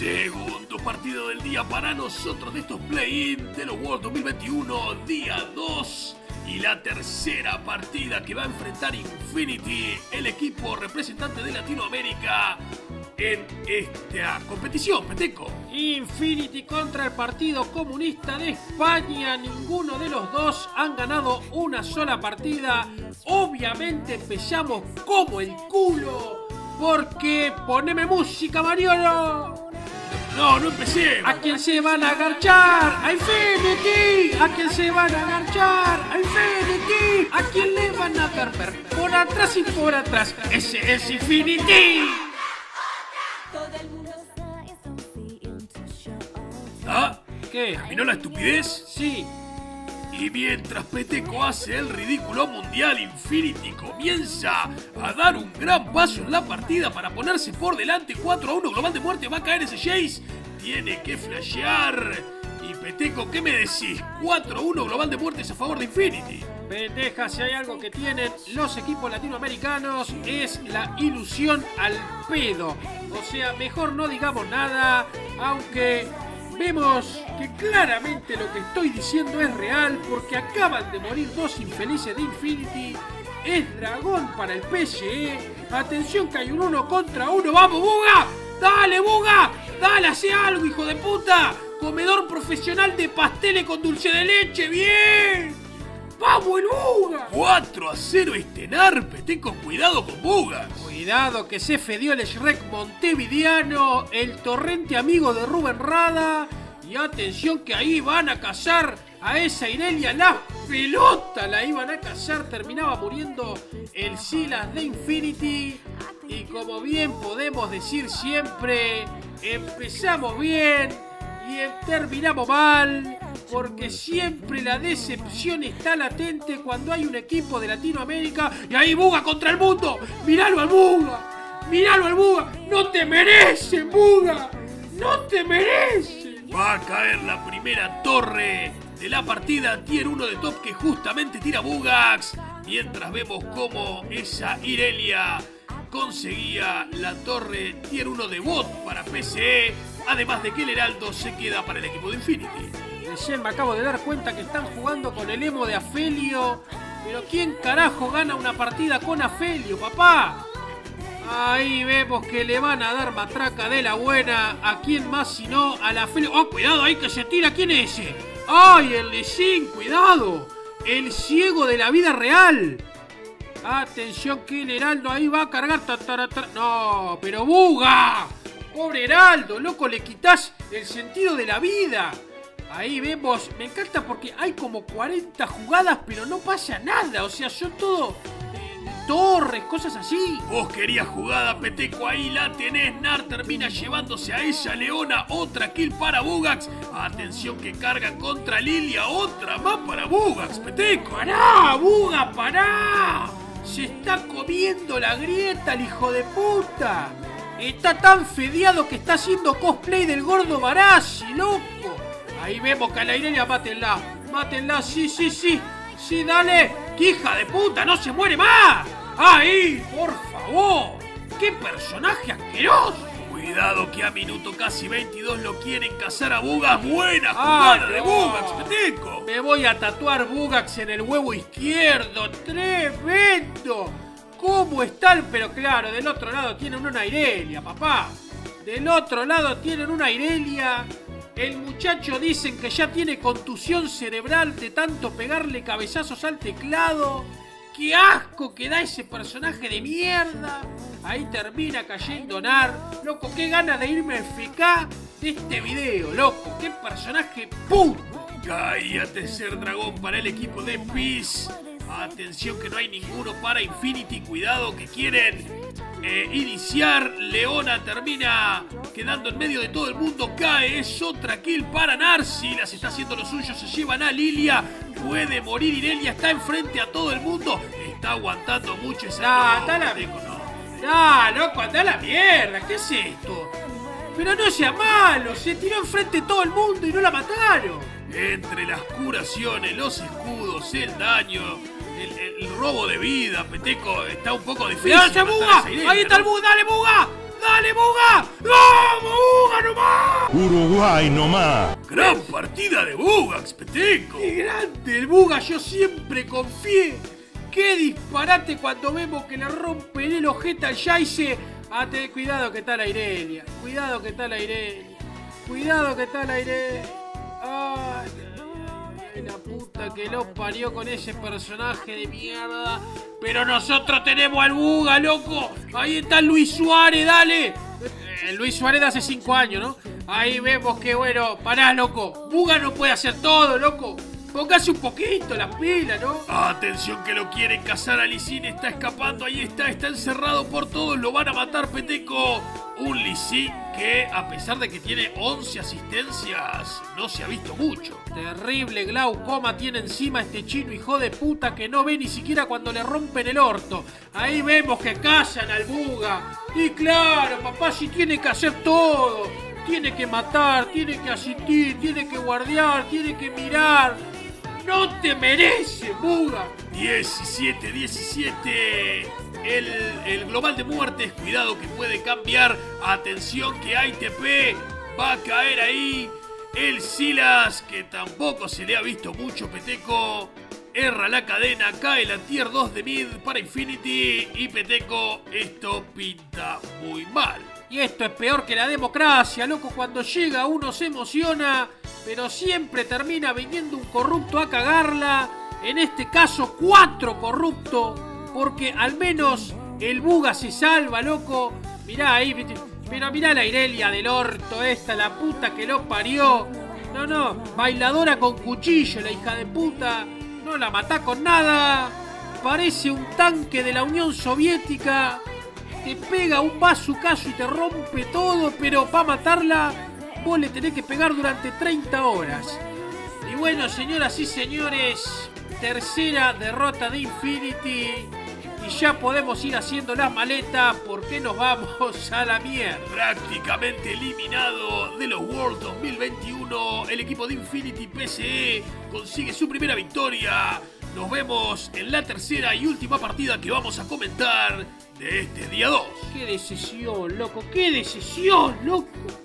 Segundo partido del día para nosotros de estos play-in de los World 2021, día 2. Y la tercera partida que va a enfrentar Infinity, el equipo representante de Latinoamérica en esta competición, Peteco. Infinity contra el Partido Comunista de España. Ninguno de los dos han ganado una sola partida. Obviamente empezamos como el culo, porque poneme música, Mariano. No empecé. ¿A quién se van a agarchar? ¡A Infinity! ¿A quién se van a agarchar? ¡A Infinity! ¿A quién le van a dar por atrás y por atrás? ¡Ese es Infinity! ¿Ah? ¿Qué? ¿Terminó la estupidez? Sí. Y mientras Peteco hace el ridículo mundial, Infinity comienza a dar un gran paso en la partida para ponerse por delante. 4-1, global de muerte, va a caer ese Jace. Tiene que flashear. Y Peteco, ¿qué me decís? 4-1, global de muertes a favor de Infinity. Pendeja, si hay algo que tienen los equipos latinoamericanos es la ilusión al pedo. O sea, mejor no digamos nada, aunque vemos que claramente lo que estoy diciendo es real, porque acaban de morir dos infelices de Infinity. Es dragón para el PSE. Atención que hay un 1 contra 1. ¡Vamos, Buga! ¡Dale, Buga! ¡Dale, hace algo, hijo de puta! Comedor profesional de pasteles con dulce de leche. ¡Bien! ¡Vamos, el Buga! 4-0 Estenar, Peteco, cuidado con Bugas. Cuidado que se fedió el Shrek montevideano, el torrente amigo de Rubén Rada. Y atención que ahí van a cazar a esa Irelia, la pelota la iban a cazar, terminaba muriendo el Silas de Infinity. Y como bien podemos decir siempre, empezamos bien y terminamos mal, porque siempre la decepción está latente cuando hay un equipo de Latinoamérica. Y ahí Buga contra el mundo. ¡Míralo al Buga! ¡Míralo al Buga! ¡No te mereces, Buga! ¡No te mereces! Va a caer la primera torre de la partida, tier 1 de top que justamente tira Bugax. Mientras vemos cómo esa Irelia conseguía la torre tier 1 de bot para PSE. Además de que el Heraldo se queda para el equipo de Infinity. Recién me acabo de dar cuenta que están jugando con el emo de Afelio. Pero ¿quién carajo gana una partida con Afelio, papá? Ahí vemos que le van a dar matraca de la buena. ¿A quién más si no a la Afelio? ¡Oh, cuidado ahí que se tira! ¿Quién es ese? ¡Ay, el Lee cuidado! El ciego de la vida real. Atención que el Heraldo ahí va a cargar. No, pero Buga. Pobre Heraldo, loco, le quitas el sentido de la vida. Ahí vemos, me encanta porque hay como 40 jugadas, pero no pasa nada. O sea, son todo torres, cosas así. Vos querías jugada, Peteco, ahí la tenés. Nar termina llevándose a ella, Leona. Otra kill para Bugax. Atención que carga contra Lilia. Otra más para Bugax, Peteco. ¡Pará, Buga, pará! Se está comiendo la grieta el hijo de puta. Está tan fedeado que está haciendo cosplay del gordo Barassi, loco. Ahí vemos que a la Irelia, mátenla. Mátenla, sí. Sí, dale. ¡Qué hija de puta! ¡No se muere más! ¡Ahí! ¡Por favor! ¡Qué personaje asqueroso! Cuidado que a minuto casi 22 lo quieren cazar a Bugax. ¡Buena jugada de Bugax, Peteco! Me voy a tatuar Bugax en el huevo izquierdo. ¡Tremendo! ¿Cómo están? Pero claro, del otro lado tienen una Irelia, papá. Del otro lado tienen una Irelia. El muchacho dicen que ya tiene contusión cerebral de tanto pegarle cabezazos al teclado. ¡Qué asco que da ese personaje de mierda! Ahí termina cayendo Nar. Loco, qué gana de irme al FK de este video, loco. ¡Qué personaje puto! Cae a tercer dragón para el equipo de Peace. Atención que no hay ninguno para Infinity. Cuidado que quieren iniciar. Leona termina quedando en medio de todo el mundo. Cae, es otra kill para Narsi. Las está haciendo lo suyo, se llevan a Lilia. Puede morir Irelia, está enfrente a todo el mundo. Está aguantando mucho esa... ¡Está la... ¡No, loco, anda a la mierda! ¿Qué es esto? Pero no sea malo, se tiró enfrente todo el mundo y no la mataron. Entre las curaciones, los escudos, el daño, el robo de vida, Peteco, está un poco difícil. ¡Buga! ¡Ahí está el Buga! ¡Dale, Buga! ¡Dale, Buga! ¡Vamos, Buga, nomás! Uruguay nomás. Gran partida de Bugax, Peteco. ¡Qué grande el Buga! Yo siempre confié. ¡Qué disparate cuando vemos que le rompen el ojete al Yaice! Cuidado que está la Irelia. Cuidado que está la Irelia. Cuidado que está la Irelia. Ay, la puta que lo parió con ese personaje de mierda. Pero nosotros tenemos al Buga, loco. Ahí está Luis Suárez, dale. Luis Suárez de hace 5 años, ¿no? Ahí vemos que bueno, pará, loco. Buga no puede hacer todo, loco. Póngase un poquito las pilas, ¿no? Atención que lo quieren cazar a Lee Sin, está escapando, ahí está encerrado por todos, lo van a matar, Peteco. Un Lee Sin que a pesar de que tiene 11 asistencias, no se ha visto mucho. Terrible glaucoma tiene encima este chino hijo de puta que no ve ni siquiera cuando le rompen el orto. Ahí vemos que callan al Buga. Y claro, papá, si tiene que hacer todo. Tiene que matar, tiene que asistir, tiene que guardiar, tiene que mirar. ¡No te mereces, Buga! 17-17. El global de muertes. Cuidado que puede cambiar. Atención que ITP va a caer ahí. El Silas, que tampoco se le ha visto mucho, Peteco. Erra la cadena, cae la tier 2 de mid para Infinity. Y Peteco, esto pinta muy mal. Y esto es peor que la democracia, loco. Cuando llega uno se emociona, pero siempre termina viniendo un corrupto a cagarla. En este caso 4 corruptos, porque al menos el Buga se salva, loco. Mirá ahí, pero mirá la Irelia del orto esta, la puta que lo parió. No, bailadora con cuchillo, la hija de puta. No la matá con nada. Parece un tanque de la Unión Soviética. Te pega un bazucazo y te rompe todo, pero para matarla vos le tenés que pegar durante 30 horas. Y bueno, señoras y señores, tercera derrota de Infinity. Y ya podemos ir haciendo las maletas porque nos vamos a la mierda. Prácticamente eliminado de los Worlds 2021, el equipo de Infinity PSE consigue su primera victoria. Nos vemos en la tercera y última partida que vamos a comentar de este día 2. ¡Qué decisión, loco! ¡Qué decisión, loco!